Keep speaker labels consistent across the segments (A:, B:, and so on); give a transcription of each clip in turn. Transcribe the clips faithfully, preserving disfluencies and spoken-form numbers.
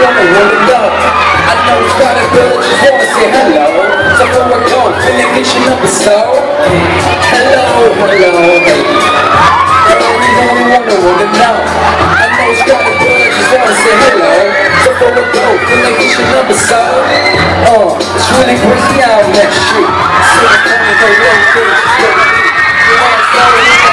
A: wanna wanna know. I know it's got a girl that just wanna say hello. So before I go, can I get your number, so? Hello, hello, baby. Girl, you only wanna wanna know. I know it's got a girl that just wanna say hello. So before I go, can I get your number, so? Oh, it's really crazy out in that street. So I'm coming for your things, she's gonna be. You wanna start with me?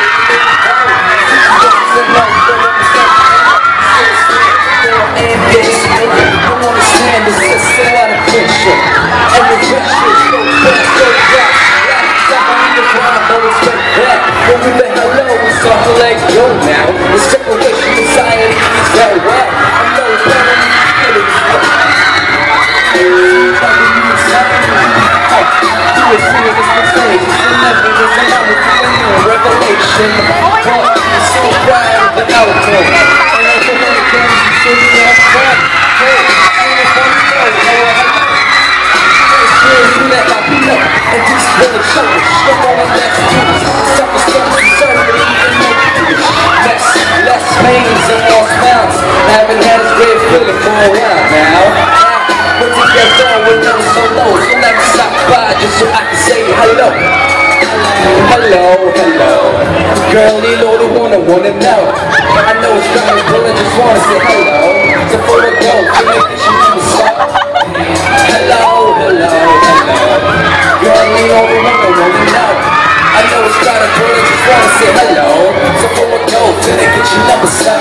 A: Haven't had this great feeling for a while now. Put together with no solos, so let me stop by just so I can say hello. Hello, hello. Girl, you know the one I wanna know. I know it's coming, girl, I just wanna say hello. So before I go, can I get you number, so? Hello, hello, hello. Girl, you know the one I wanna know. I know it's got a girl, I just wanna say hello. So before I go, can I get your number, so?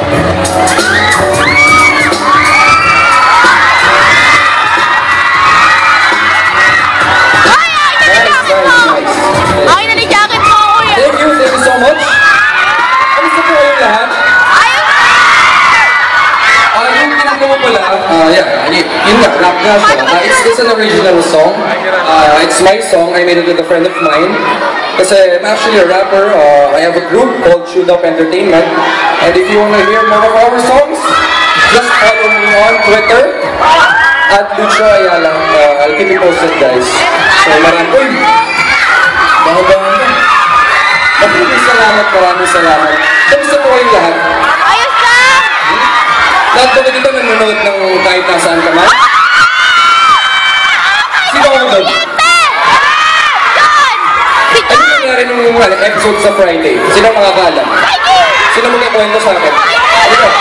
B: Uh, yeah, yun nga, rap nga siya. Uh, it's, it's an original song. Uh, it's my song. I made it with a friend of mine. Kasi I'm actually a rapper. Uh, I have a group called Chewed Up Entertainment. And if you want to hear more of our songs, just follow me on Twitter at Lucho Ayala. Uh, I'll keep you posted, guys. So, maraming uy! Baho-baho na. Maraming salamat, maraming salamat. Kamusta po kayong lahat? Lahat ba dito nanonood ng kahit nasaan ka man? Sino ako doon? Ano nangyari nung ano, episode sa Friday? Sino makakaalam? Sino magkakwento sa akin? Ano ba?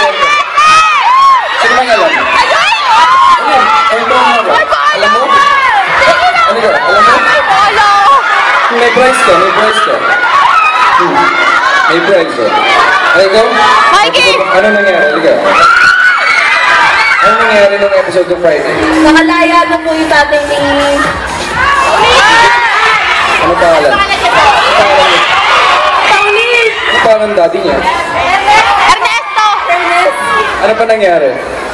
B: Sino makakaalam? Ano? Ano ba ang mga? Alam mo? Ano ba? Alam mo? May prize ka, may prize ka. Hmm. May prize ka. Ay, ikaw?
C: Mikey!
B: Ano nangyari? Liga? Ano nangyari nung episode ng Friday?
C: Nakalaya na po yung tatay ni...
B: Ano pangalan? Ano pangalan niya?
C: Pauline!
B: Ano pangalan ng daddy niya?
C: Ernesto! Ernest!
B: Ano pa nangyari?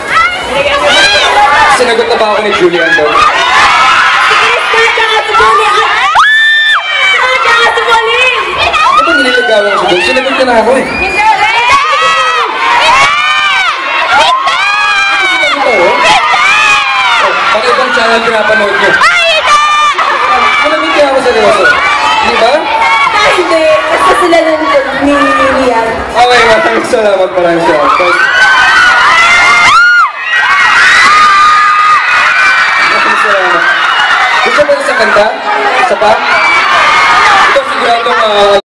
B: Sinagot na ba ako ni Julian doon?
C: Si Krista tsaka si Julian! Tsaka si Pauline!
B: Ano ba nililigawan ko doon? Sinagot ka na ako eh.
C: Hindi!
B: Pakibang channel pinapanood nyo. Malamig kaya ako seryoso. Hindi ba?
C: Hindi. Basta sila nun ni Rian.
B: Okay, maraming salamat, maraming salamat. Maraming salamat. Gusto mo isang kanta? Isa pa? Ito siguradong... Uh,